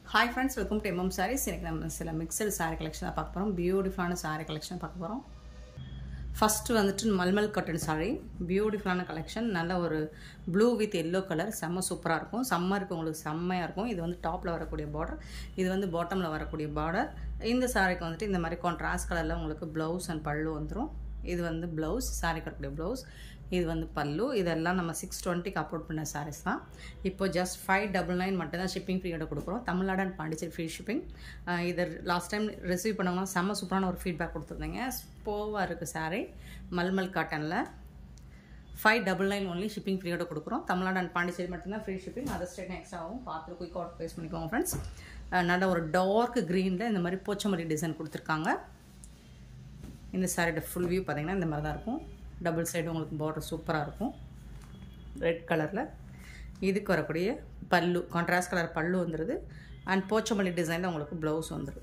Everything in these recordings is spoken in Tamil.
Hi friends, welcome to MM Sarees. இன்னைக்கு நம்ம சில மிக்ஸ்டு saree collection பார்க்க போறோம். பியூட்டிஃபுல்லான saree collection பார்க்க போறோம். ஃபர்ஸ்ட் வந்துட்டு மல்மல் காட்டன் saree. பியூட்டிஃபுல்லான collection. நல்ல ஒரு blue with yellow color. செம்ம சூப்பரா இருக்கும். சம்மருக்கு உங்களுக்கு செம்மையா இருக்கும். இது வந்து டாப்ல வரக்கூடிய border. இது வந்து பாட்டம்ல வரக்கூடிய border. இந்த சாரிக்கு வந்துட்டு இந்த மாதிரி கான்ட்ராஸ்ட் கலர்ல உங்களுக்கு blouse and பல்லு வந்துரும். இது வந்து blouse, saree கட்டக்கூடிய blouse. இது வந்து பல்லு. இதெல்லாம் நம்ம 620 க்கு அப்லோட் பண்ண sarees தான். இப்போ just 599 மட்டும் தான் ஷிப்பிங் ஃப்ரீயோட கொடுக்குறோம். Tamil Nadu and Pondicherry free shipping. இது லாஸ்ட் டைம் ரிசீவ் பண்ணவங்க செம்ம சூப்பரான ஒரு ஃபீட்பேக் கொடுத்துருந்தீங்க. ஸ்போவாக இருக்குது saree மல்மல் காட்டனில் 599 ஒன்லி ஷிப்பிங் ஃப்ரீயோட கொடுக்குறோம். தமிழ்நாடு அண்ட் பாண்டிச்சேரி மட்டும்தான் free shipping. Other state extra ஆகும். பார்த்து குயிக் ஆர்டர் ப்ளேஸ் பண்ணிக்கோங்க ஃப்ரெண்ட்ஸ். நல்ல ஒரு டார்க் க்ரீனில் இந்த மாதிரி போச்சமல்லி டிசைன் கொடுத்துருக்காங்க. இந்த சாரியோட ஃபுல் வியூ பார்த்தீங்கன்னா இந்த மாதிரி தான் இருக்கும். டபுள் சைடு உங்களுக்கு பார்டர் சூப்பராக இருக்கும். ரெட் கலரில் இதுக்கு வரக்கூடிய பல்லு கான்ட்ராஸ்ட் கலர் பல்லு வந்துடுது. அண்ட் போச்சமல்லி டிசைனில் உங்களுக்கு ப்ளவுஸ் வந்துடுது.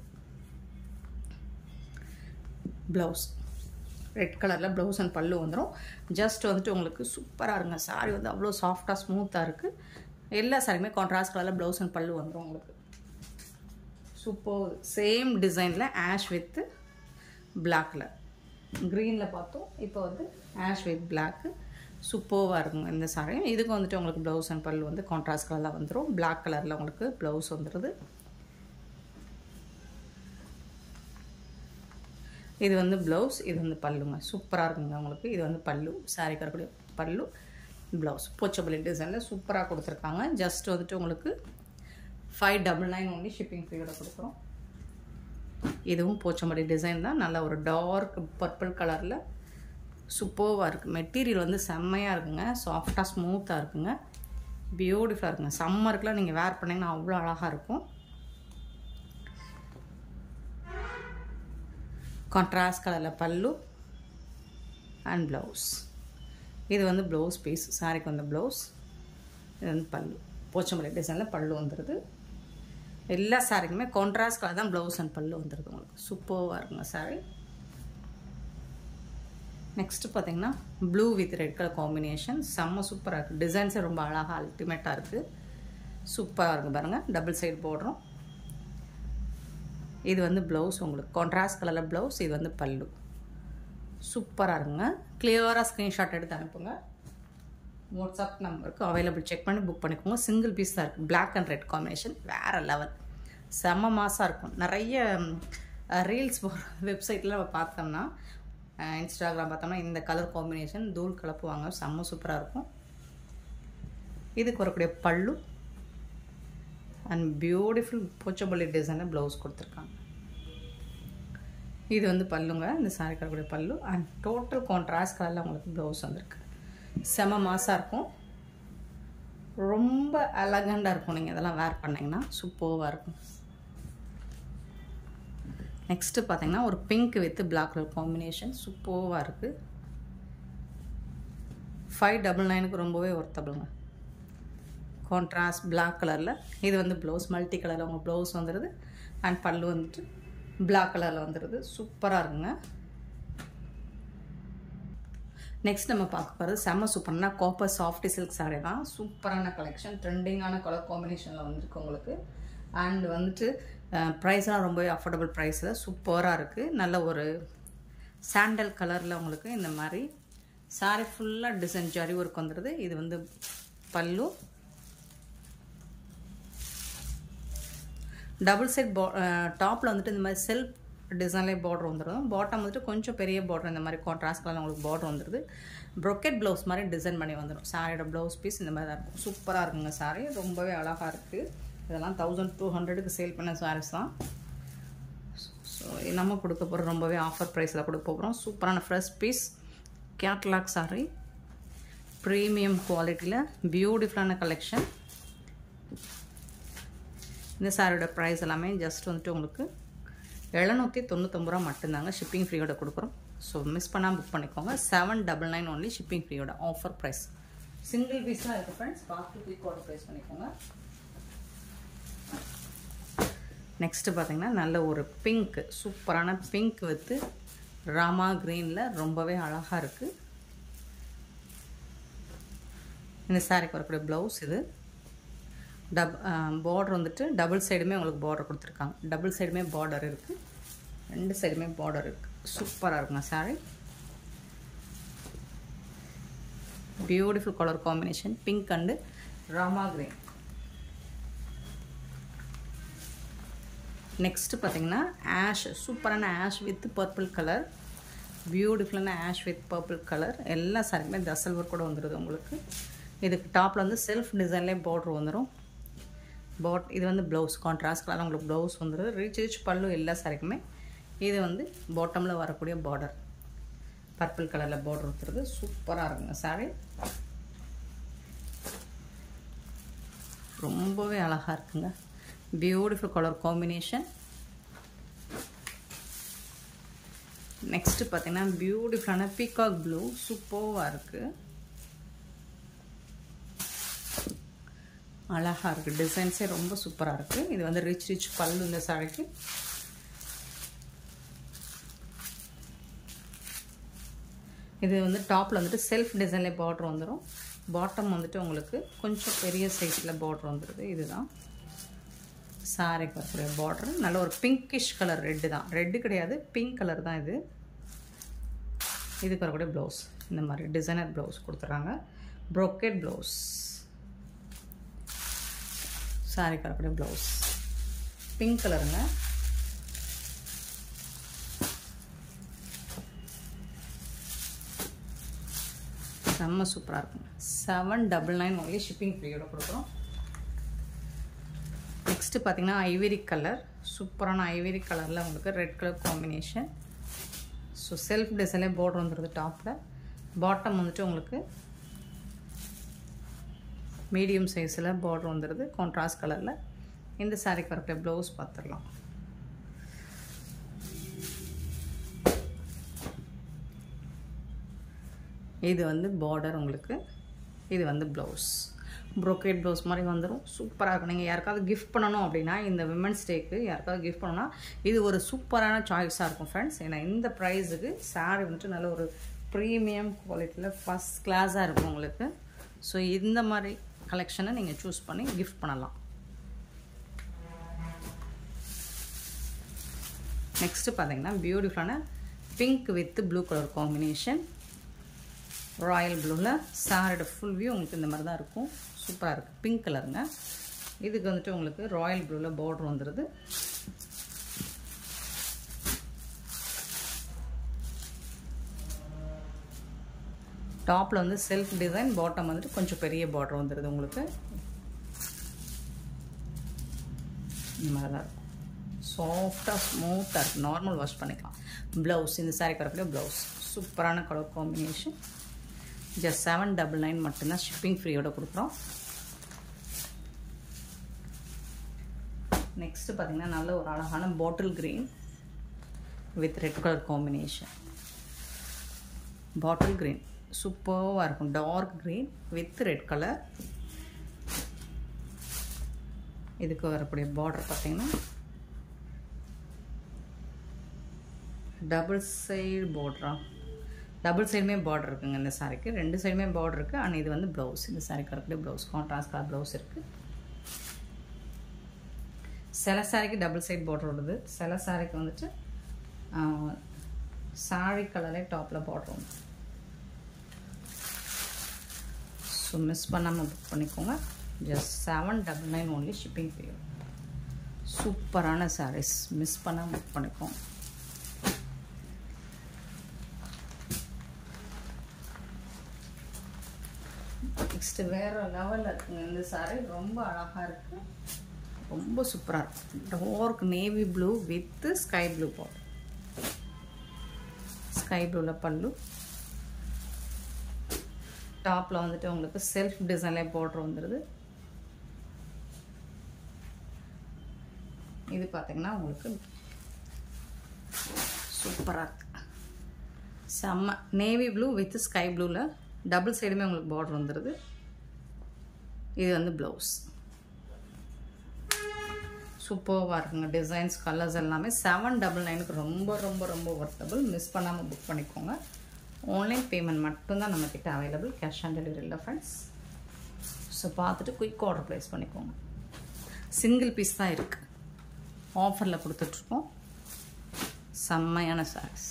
ப்ளவுஸ் ரெட் கலரில் ப்ளவுஸ் அண்ட் பல்லு வந்துடும். ஜஸ்ட் வந்துட்டு உங்களுக்கு சூப்பராக இருங்க. சாரி வந்து அவ்வளோ சாஃப்டாக ஸ்மூத்தாக இருக்குது. எல்லா சாரியுமே கான்ட்ராஸ்ட் கலரில் ப்ளவுஸ் அண்ட் பல்லு வந்துடும் உங்களுக்கு. சூப்பர். சேம் டிசைனில் ஆஷ் வித் பிளாக்கில் க்ரீனில் பார்த்தோம். இப்போ வந்து ஆஷ் வித் பிளாக்கு சூப்பராக இருக்குங்க இந்த சாரி. இதுக்கு வந்துட்டு உங்களுக்கு ப்ளவுஸ் அண்ட் பல்லு வந்து கான்ட்ராஸ்ட் கலரில் வந்துடும். பிளாக் கலரில் உங்களுக்கு ப்ளவுஸ் வந்துடுது. இது வந்து ப்ளவுஸ், இது வந்து பல்லுங்க. சூப்பராக இருக்குங்க உங்களுக்கு. இது வந்து பல்லு, சாரி கரக்கூடிய பல்லு, ப்ளவுஸ் போச்சபலி டிசைனில் சூப்பராக கொடுத்துருக்காங்க. ஜஸ்ட் வந்துட்டு உங்களுக்கு 599 ஒன்லி ஷிப்பிங் ஃப்ரீயோட கொடுக்குறோம். இதுவும் போச்சமல்லி டிசைன் தான். நல்ல ஒரு டார்க் பர்பிள் கலரில் சூப்பராக இருக்குது. மெட்டீரியல் வந்து செம்மையாக இருக்குங்க. சாஃப்டாக ஸ்மூத்தாக இருக்குங்க. பியூட்டிஃபுல்லாக இருக்குங்க. சம்மருக்குலாம் நீங்கள் வேர் பண்ணிங்கன்னா அவ்வளோ அழகாக இருக்கும். கான்ட்ராஸ்ட் கலரில் பல்லு அண்ட் ப்ளவுஸ். இது வந்து ப்ளவுஸ் பீஸ். சாரிக்கு வந்து ப்ளவுஸ், இது வந்து பல்லு. போச்சமல்லி டிசைனில் பல்லு வந்துடுது. எல்லா சாரிக்குமே கான்ட்ராஸ்ட் கலர் தான் ப்ளவுஸ் அண்ட் பல்லு வந்துடுது உங்களுக்கு. சூப்பராக இருக்குங்க சாரி. நெக்ஸ்ட்டு பார்த்தீங்கன்னா blue with red colour combination செம்ம சூப்பராக இருக்குது. டிசைன்ஸே ரொம்ப அழகாக அல்டிமேட்டாக இருக்குது. சூப்பராக இருக்குது பாருங்கள். டபுள் சைடு போடுறோம். இது வந்து ப்ளவுஸ் உங்களுக்கு கான்ட்ராஸ்ட் கலரில் ப்ளவுஸ். இது வந்து பல்லு. சூப்பராக இருக்குங்க. கிளியராக ஸ்க்ரீன்ஷாட் எடுத்து அனுப்புங்க. வாட்ஸ்அப் நம்பருக்கு அவைலபிள் செக் பண்ணி புக் பண்ணிக்கோங்க. சிங்கிள் பீஸ் தான் இருக்குது. பிளாக் அண்ட் ரெட் காம்பினேஷன் வேறு லெவல். செம்ம மாசாக இருக்கும். நிறைய ரீல்ஸ் போகிற வெப்சைட்டில் நம்ம பார்த்தோம்னா, இன்ஸ்டாகிராம் பார்த்தோம்னா இந்த கலர் காம்பினேஷன் தூள் கலப்புவாங்க. செம்ம சூப்பராக இருக்கும். இதுக்கு வரக்கூடிய பல்லு அண்ட் பியூட்டிஃபுல் போச்சபல்லி டிசைனில் ப்ளவுஸ் கொடுத்துருக்காங்க. இது வந்து பல்லுங்க. இந்த சாரிக்கு வரக்கூடிய பல்லு அண்ட் டோட்டல் கான்ட்ராஸ்ட் கலரில் உங்களுக்கு ப்ளவுஸ் வந்துருக்கு. செம மாசாக இருக்கும். ரொம்ப அழகண்டாக இருக்கும். நீங்கள் இதெல்லாம் வேர் பண்ணிங்கன்னா சூப்பராக இருக்கும். நெக்ஸ்ட்டு பார்த்தீங்கன்னா ஒரு pink with black colour combination சூப்பராக இருக்குது. 599க்கு ரொம்பவே ஒர்த்தபிளுங்க. கான்ட்ராஸ்ட் பிளாக் கலரில் இது வந்து ப்ளவுஸ் மல்டி கலரில் உங்கள் ப்ளவுஸ் வந்துடுது. அண்ட் பல்லு வந்துட்டு பிளாக் கலரில் வந்துடுது. சூப்பராக இருக்குங்க. நெக்ஸ்ட் நம்ம பார்க்க போகிறது செம்ம சூப்பரான காப்பர் சாஃப்டி சில்க் சாரீ தான். சூப்பரான கலெக்ஷன். ட்ரெண்டிங்கான கலர் காம்பினேஷனில் வந்துருக்கு உங்களுக்கு. அண்ட் வந்துட்டு ப்ரைஸ்லாம் ரொம்பவே அஃபோர்டபுள் ப்ரைஸில் சூப்பராக இருக்குது. நல்ல ஒரு சாண்டல் கலரில் உங்களுக்கு இந்த மாதிரி சாரீ ஃபுல்லாக டிசைன் ஜரி ஒர்க் வந்துடுது. இது வந்து பல்லு. டபுள் சைட் டாப்பில் வந்துட்டு இந்த மாதிரி செல்ஃப் டிசைன்லேயே பார்டர் வந்துடும். பாட்டம் வந்துட்டு கொஞ்சம் பெரிய பார்டர் இந்த மாதிரி கான்ட்ராஸ்ட் கலர் உங்களுக்கு பார்டர் வந்துடுது. ப்ரொக்கெட் ப்ளவுஸ் மாதிரி டிசைன் பண்ணி வந்துடும். சாரியோட ப்ளவுஸ் பீஸ் இந்த மாதிரி தான் இருக்கும். சூப்பராக இருக்குங்க சாரி. ரொம்பவே அழகாக இருக்குது. இதெல்லாம் 1200க்கு சேல் பண்ண சாரீஸ் தான். ஸோ நம்ம கொடுக்க போகிறோம் ரொம்பவே ஆஃபர் ப்ரைஸில் கொடுக்க போகிறோம். சூப்பரான fresh piece catalogue sari. Premium குவாலிட்டியில் பியூட்டிஃபுல்லான கலெக்ஷன். இந்த சாரியோட ப்ரைஸ் எல்லாமே ஜஸ்ட் வந்துட்டு உங்களுக்கு 799 ரூபா மட்டும்தாங்க. ஷிப்பிங் ஃப்ரீயோட கொடுக்குறோம். ஸோ மிஸ் பண்ணாமல் புக் பண்ணிக்கோங்க. 799 ஒன்லி ஷிப்பிங் ஃப்ரீயோட ஆஃபர் ப்ரைஸ். சிங்கிள் பீஸ் தான் இருக்குது ஃப்ரெண்ட்ஸ். பார்த்து குயிக் ஆர்டர் ப்ளேஸ் பண்ணிக்கோங்க. நெக்ஸ்ட்டு பார்த்தீங்கன்னா நல்ல ஒரு பிங்க் சூப்பரான பிங்க் வித்து ராமா க்ரீனில் ரொம்பவே அழகாக இருக்குது. இந்த சாரிக்கு வரக்கூடிய ப்ளவுஸ் இது. பார்டர் வந்துட்டு டபுள் சைடுமே உங்களுக்கு பார்டர் கொடுத்துருக்காங்க. டபுள் சைடுமே பார்டர் இருக்குது, 2 சைடுமே பார்டர் இருக்குது. சூப்பராக இருக்குங்க sari. Beautiful colour combination, pink and rama green. Next பார்த்தீங்கன்னா ஆஷ், சூப்பரான ஆஷ் வித் பர்பிள் கலர். பியூட்டிஃபுல்லான ஆஷ் வித் பர்பிள் கலர். எல்லா சாரிக்குமே தசல் ஒர்க் கூட வந்துடுது உங்களுக்கு. இதுக்கு டாப்பில் வந்து செல்ஃப் டிசைன்லேயே பார்டர் வந்துடும். இது வந்து ப்ளவுஸ், கான்ட்ராஸ்ட் கலர் உங்களுக்கு ப்ளவுஸ் வந்துடுது. ரிச் பல்லு எல்லா சாரிக்குமே. இது வந்து பாட்டமில் வரக்கூடிய பார்டர், பர்பிள் கலரில் பார்டர் வந்துடுது. சூப்பராக இருக்குங்க சாரி. ரொம்பவே அழகாக இருக்குங்க. Beautiful colour combination. நெக்ஸ்ட்டு பார்த்தீங்கன்னா பியூட்டிஃபுல்லான பீகாக் ப்ளூ, சூப்பராக இருக்குது, அழகாக இருக்குது. டிசைன்ஸே ரொம்ப சூப்பராக இருக்குது. இது வந்து ரிச் பல்லு இந்த சாரிக்கு. இது வந்து டாப்பில் வந்துட்டு செல்ஃப் டிசைன்லேயே பார்டர் வந்துடும். பாட்டம் வந்துட்டு உங்களுக்கு கொஞ்சம் பெரிய சைஸில் பார்டர் வந்துடுது. இதுதான் சாரிக்கு வரக்கூடிய பார்டர். நல்ல ஒரு பிங்கிஷ் கலர், ரெட்டு தான், ரெட்டு கிடையாது, பிங்க் கலர் தான் இது. இதுக்கு வரக்கூடிய ப்ளவுஸ் இந்த மாதிரி டிசைனர் ப்ளவுஸ் கொடுத்துட்றாங்க. ப்ரோக்கெட் ப்ளவுஸ், சாரிக்கு வரக்கூடிய ப்ளவுஸ் பிங்க் கலருங்க. செம்ம சூப்பராக இருக்குங்க. 799 ஒன்லி, ஷிப்பிங் ஃப்ரீயோட கொடுக்குறோம். நெக்ஸ்ட்டு பார்த்தீங்கன்னா ஐவரி கலர், சூப்பரான ஐவரி கலரில் உங்களுக்கு red colour combination. So self டிசைன்லேயே பார்டர் வந்துடுது டாப்பில். பாட்டம் வந்துட்டு உங்களுக்கு மீடியம் சைஸில் பார்டர் வந்துடுது கான்ட்ராஸ்ட் கலரில். இந்த சாரிக்கு வரக்கூடிய ப்ளவுஸ் பார்த்துடலாம். இது வந்து பார்டர் உங்களுக்கு, இது வந்து ப்ளவுஸ். ப்ரோக்கேட் ப்ளவுஸ் மாதிரி வந்துடும். சூப்பராக இருக்கும். நீங்கள் யாருக்காவது கிஃப்ட் பண்ணணும் அப்படின்னா, இந்த விமென்ஸ் டேக்கு யாருக்காவது கிஃப்ட் பண்ணணும்னா இது ஒரு சூப்பரான சாய்ஸாக இருக்கும் ஃப்ரெண்ட்ஸ். ஏன்னா இந்த ப்ரைஸுக்கு சாரி வந்துட்டு நல்ல ஒரு ப்ரீமியம் குவாலிட்டியில் ஃபஸ்ட் கிளாஸாக இருக்கும் உங்களுக்கு. ஸோ இந்த மாதிரி கலெக்ஷனை நீங்கள் சூஸ் பண்ணி கிஃப்ட் பண்ணலாம். நெக்ஸ்ட்டு பார்த்தீங்கன்னா பியூட்டிஃபுல்லான pink with blue colour combination. Royal ப்ளூவில் சாரியோட ஃபுல் வியூ உங்களுக்கு இந்த மாதிரி தான் இருக்கும். சூப்பராக இருக்குது. பிங்க் கலருங்க. இதுக்கு வந்துட்டு உங்களுக்கு ராயல் ப்ளூவில் பார்டர் வந்துடுது. டாப்பில் வந்து செல்ஃப் டிசைன், பாட்டம் வந்துட்டு கொஞ்சம் பெரிய பார்டர் வந்துடுது உங்களுக்கு. இந்த மாதிரி தான் இருக்கும். சாஃப்டாக ஸ்மூத்தாக இருக்குது. நார்மல் வாஷ் பண்ணிக்கலாம். ப்ளவுஸ், இந்த சாரிக்கு வரக்கூடிய ப்ளவுஸ் சூப்பரான கலர் காம்பினேஷன். ஜஸ்ட் 799 மட்டும்தான், ஷிப்பிங் ஃப்ரீயோட கொடுக்குறோம். நெக்ஸ்ட்டு பார்த்தீங்கன்னா நல்ல ஒரு அழகான bottle green with red colour combination. Bottle green சூப்பராக இருக்கும். Dark green with red colour. இதுக்கு வரக்கூடிய பார்டர் பார்த்தீங்கன்னா டபுள் சைடு பார்டரா, டபுள் சைடுமே பார்டர் இருக்குங்க இந்த சாரிக்கு. 2 சைடுமே பார்டர் இருக்குது. ஆனால் இது வந்து ப்ளவுஸ், இந்த சாரிக்கு வரக்கூடிய ப்ளவுஸ் கான்ட்ராஸ்ட் கலர் ப்ளவுஸ் இருக்குது. சில சாரிக்கு டபுள் சைடு பார்டர் வருது, சில சாரிக்கு வந்துட்டு சாரி கலரே டாப்பில் பார்டர் வந்து. ஸோ மிஸ் பண்ணாமல் புக் பண்ணிக்கோங்க. Just 799 only, shipping free. சூப்பரான சாரீஸ், மிஸ் பண்ணாமல் புக் பண்ணிக்கோங்க. நெக்ஸ்ட்டு வேறு லெவலில் இருக்குங்க இந்த சாரீ. ரொம்ப அழகாக இருக்குது, ரொம்ப சூப்பராக இருக்கும். Dark navy blue with sky blue border. Sky ப்ளூவில் பல்லு. டாப்பில் வந்துட்டு உங்களுக்கு செல்ஃப் டிசைன்லேயே பார்டர் வந்துடுது. இது பார்த்தீங்கன்னா உங்களுக்கு சூப்பராக இருக்குது. செம்ம நேவி ப்ளூ வித் ஸ்கை ப்ளூவில் டபுள் சைடுமே உங்களுக்கு பார்டர் வந்துடுது. இது வந்து ப்ளவுஸ். சூப்பராக இருக்குங்க. டிசைன்ஸ், கலர்ஸ் எல்லாமே 799க்கு ரொம்ப ரொம்ப ரொம்ப ஒர்த்தபிள். மிஸ் பண்ணாமல் புக் பண்ணிக்கோங்க. ஆன்லைன் பேமெண்ட் மட்டும்தான் நம்மக்கிட்ட அவைலபிள். கேஷ் ஆன் டெலிவரி இல்லை ஃப்ரெண்ட்ஸ். ஸோ பார்த்துட்டு குயிக் ஆர்டர் ப்ளேஸ் பண்ணிக்கோங்க. சிங்கிள் பீஸ் தான் இருக்குது, ஆஃபரில் கொடுத்துட்ருக்கோம். செம்மையான சாரீஸ்.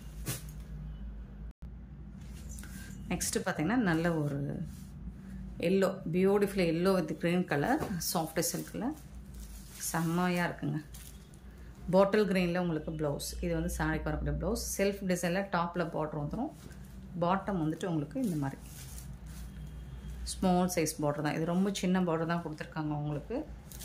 நெக்ஸ்ட்டு பார்த்திங்கன்னா நல்ல ஒரு yellow, beautiful yellow with green colour, soft சில்கில் செம்மையாக இருக்குங்க. பாட்டில் க்ரீனில் உங்களுக்கு ப்ளவுஸ். இது வந்து சாரிக்கு வரக்கூடிய ப்ளவுஸ். செல்ஃப் டிசைனில் டாப்பில் பார்டர் வந்துடும். பாட்டம் வந்துட்டு உங்களுக்கு இந்த மாதிரி ஸ்மால் சைஸ் பார்டர் தான். இது ரொம்ப சின்ன பார்டர் தான் கொடுத்துருக்காங்க உங்களுக்கு.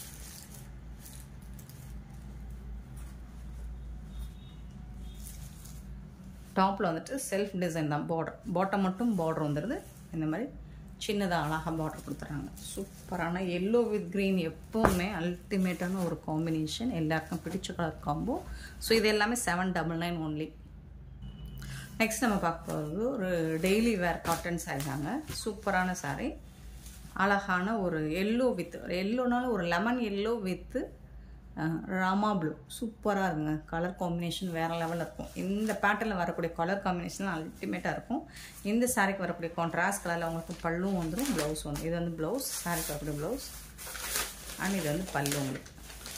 டாப்பில் வந்துட்டு செல்ஃப் டிசைன் தான் பார்டர். பாட்டம் மட்டும் பார்டர் வந்துடுது. இந்த மாதிரி சின்னதாக அழகாக பார்டர் கொடுத்துட்றாங்க. சூப்பரான எல்லோ வித் க்ரீன் எப்போவுமே அல்டிமேட்டான ஒரு காம்பினேஷன். எல்லாருக்கும் பிடிச்ச கலர் காம்போ. ஸோ இது எல்லாமே 799 ஒன்லி. நெக்ஸ்ட் நம்ம பார்க்க போகிறது ஒரு டெய்லி வேர் காட்டன் சாரீ தாங்க. சூப்பரான சாரீ. அழகான ஒரு எல்லோ வித், எல்லோனாலும் ஒரு lemon yellow with rama blue. சூப்பராக இருக்குங்க. கலர் காம்பினேஷன் வேறு லெவலில் இருக்கும். இந்த பேட்டர்னில் வரக்கூடிய கலர் காம்பினேஷன் அல்டிமேட்டாக இருக்கும். இந்த சாரீக்கு வரக்கூடிய கான்ட்ராஸ்ட் கலரில் உங்களுக்கு பல்லும் வந்துடும், ப்ளவுஸ் வந்துடும். இது வந்து ப்ளவுஸ், சாரீக்கு வரக்கூடிய ப்ளவுஸ். அண்ட் இது வந்து பல்லு. உங்களுக்கு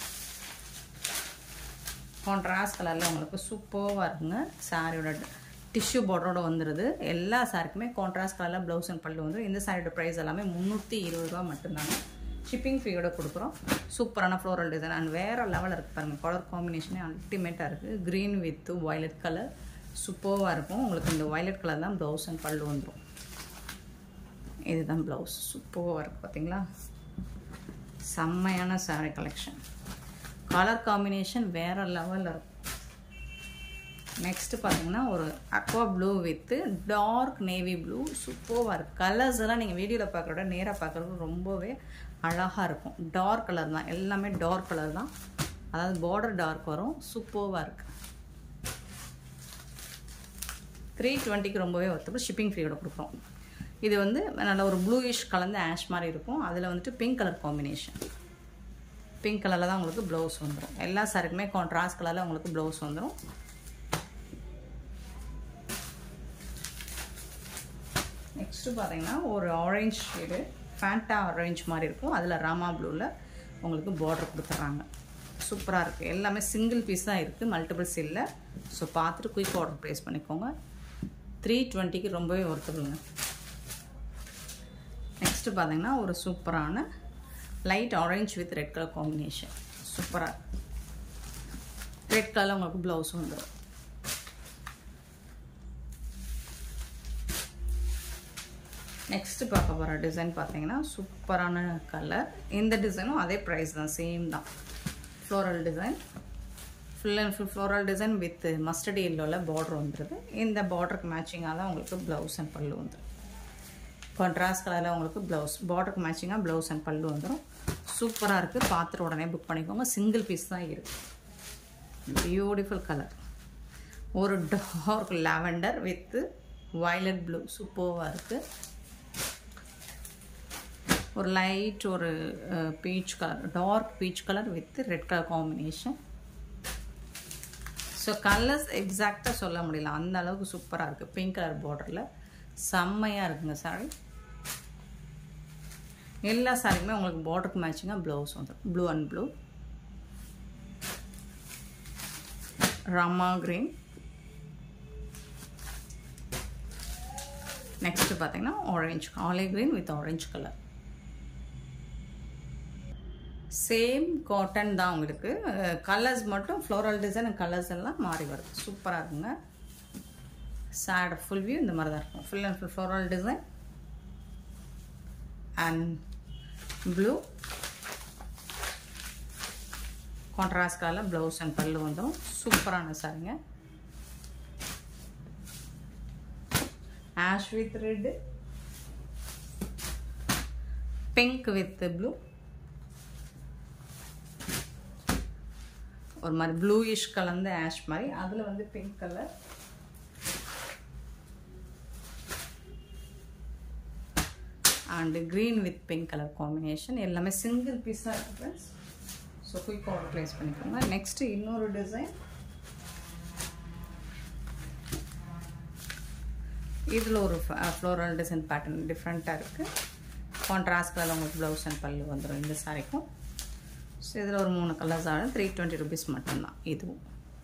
கான்ட்ராஸ்ட் கலரில் உங்களுக்கு சூப்பராக இருக்குங்க. சாரியோட டிஷ்யூ பார்டரோட வந்துடுது. எல்லா சாரிக்குமே கான்ட்ராஸ்ட் கலரில் ப்ளவுஸ் அண்ட் பல்லு வந்துடும். இந்த சாரியோட ப்ரைஸ் எல்லாமே 320 ரூபா மட்டும்தாங்க. ஷிப்பிங் ஃப்ரீயோட கொடுக்குறோம். சூப்பரான ஃப்ளோரல் டிசைன் அண்ட் வேறு லெவலில் இருக்குது பாருங்கள். கலர் காம்பினேஷனே அல்டிமேட்டாக இருக்குது. க்ரீன் வித் வயலட் கலர் சூப்பராக இருக்கும். உங்களுக்கு இந்த வயலட் கலர் தான் ப்ளவுஸ் அண்ட் பல்லு வந்துடும். இதுதான் ப்ளவுஸ். சூப்பராக இருக்குது பார்த்தீங்களா. செம்மையான சாரீ கலெக்ஷன். கலர் காம்பினேஷன் வேறு லெவலில் இருக்கும். நெக்ஸ்ட்டு பார்த்தீங்கன்னா ஒரு aqua blue with dark navy blue. சூப்பராக இருக்குது. கலர்ஸ் எல்லாம் நீங்கள் வீடியோவில் பார்க்குறத நேராக பார்க்குறது ரொம்பவே அழகாக இருக்கும். டார்க் கலர் தான், எல்லாமே டார்க் கலர் தான். அதாவது பார்டர் டார்க் வரும். சூப்பராக இருக்குது. 320க்கு ரொம்பவே ஒருத்தர் ஷிப்பிங் ஃப்ரீயோட கொடுக்குறோம். இது வந்து நல்ல ஒரு ப்ளூயிஷ் கலந்து ஆஷ் மாதிரி இருக்கும். அதில் வந்துட்டு பிங்க் கலர் காம்பினேஷன். பிங்க் கலரில் தான் உங்களுக்கு ப்ளவுஸ் வந்துடும். எல்லா சாரிக்குமே கான்ட்ராஸ்ட் கலரில் உங்களுக்கு ப்ளவுஸ் வந்துடும். நெக்ஸ்ட்டு பார்த்தீங்கன்னா ஒரு ஆரஞ்ச் ஷேடு, ஃபேண்டா ஆரஞ்ச் மாதிரி இருக்கும். அதில் ராமா ப்ளூவில் உங்களுக்கு பார்டர் கொடுத்துட்றாங்க. சூப்பராக இருக்குது. எல்லாமே சிங்கிள் பீஸ் தான் இருக்குது, மல்டிபிள்ஸ் இல்லை. ஸோ பார்த்துட்டு குயிக் ஆர்டர் ப்ளேஸ் பண்ணிக்கோங்க. 320க்கு ரொம்பவே ஒர்த்தபுளுங்க. நெக்ஸ்ட்டு பார்த்தீங்கன்னா ஒரு சூப்பரான light orange with red colour combination. சூப்பராக ரெட் கலரில் உங்களுக்கு ப்ளவுஸ் வந்துடும். நெக்ஸ்ட்டு பார்க்க போகிற டிசைன் பார்த்தீங்கன்னா சூப்பரான கலர். இந்த டிசைனும் அதே ப்ரைஸ் தான், சேம் தான். Floral design, full and full floral design with mustard எல்லோவில் பார்டர் வந்துடுது. இந்த பார்டருக்கு மேட்சிங்காக தான் உங்களுக்கு ப்ளவுஸ் அண்ட் பல்லு வந்துடும். கான்ட்ராஸ்ட் கலரில் உங்களுக்கு ப்ளவுஸ், பார்டருக்கு மேட்சிங்காக ப்ளவுஸ் அண்ட் பல்லு வந்துடும். சூப்பராக இருக்குது. பார்த்துட்டு உடனே புக் பண்ணிக்கோங்க. சிங்கிள் பீஸ் தான் இருக்குது. Beautiful colour. ஒரு dark lavender with violet blue. சூப்பராக இருக்குது. ஒரு லைட் ஒரு peach colour, dark peach colour with red colour combination. So colours எக்ஸாக்டாக சொல்ல முடியல, அந்த அளவுக்கு சூப்பராக இருக்குது. பிங்க் கலர் பார்டரில் செம்மையாக இருக்குங்க சாரி. எல்லா சாரிக்குமே உங்களுக்கு பார்டருக்கு மேட்சிங்காக ப்ளவுஸ் வந்துடும். Blue and blue, rama green. Next பார்த்தீங்கன்னா orange, olive green with orange colour. Same cotton தான் உங்களுக்கு. கலர்ஸ் மட்டும் ஃப்ளோரல் டிசைன் கலர்ஸ் எல்லாம் மாறி வருது. சூப்பராக இருக்குங்க. சாட் ஃபுல் வியூ இந்த மாதிரி தான் இருக்கும். Full and full floral design and blue contrast கலரில் ப்ளவுஸ் அண்ட் பல்லு வந்துடும். சூப்பரான சாரிங்க. Ash with red, pink with blue, ஒரு மாதிரி ப்ளூயிஷ் கலந்து ஆஷ் மாதிரி, அதில் வந்து pink colour, and green with pink colour combination. எல்லாமே சிங்கிள் பீஸாக இருக்குது friends. So quick order place பண்ணிக்கோங்க. நெக்ஸ்ட்டு இன்னொரு டிசைன். இதில் ஒரு ஃப்ளோரல் டிசைன் பேட்டர்ன் டிஃப்ரெண்ட்டாக இருக்குது. கான்ட்ராஸ்ட் கலர் உங்களுக்கு ப்ளவுஸ் அண்ட் பல்லு வந்துடும் இந்த சாரிக்கும். ஸோ இதில் ஒரு 3 கலர்ஸ் ஆகும். 320 rupees மட்டும்தான். இதுவும்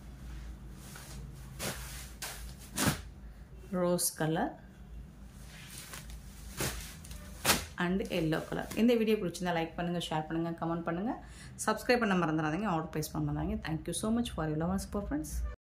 rose colour and yellow colour. இந்த வீடியோ பிடிச்சிருந்தா லைக் பண்ணுங்கள், ஷேர் பண்ணுங்கள், கமெண்ட் பண்ணுங்கள், சப்ஸ்கிரைப் பண்ண மறந்துடாதீங்க, ஆர்டர் ப்ளேஸ் பண்ண மறந்துடாதீங்க. Thank you so much for your love and support friends.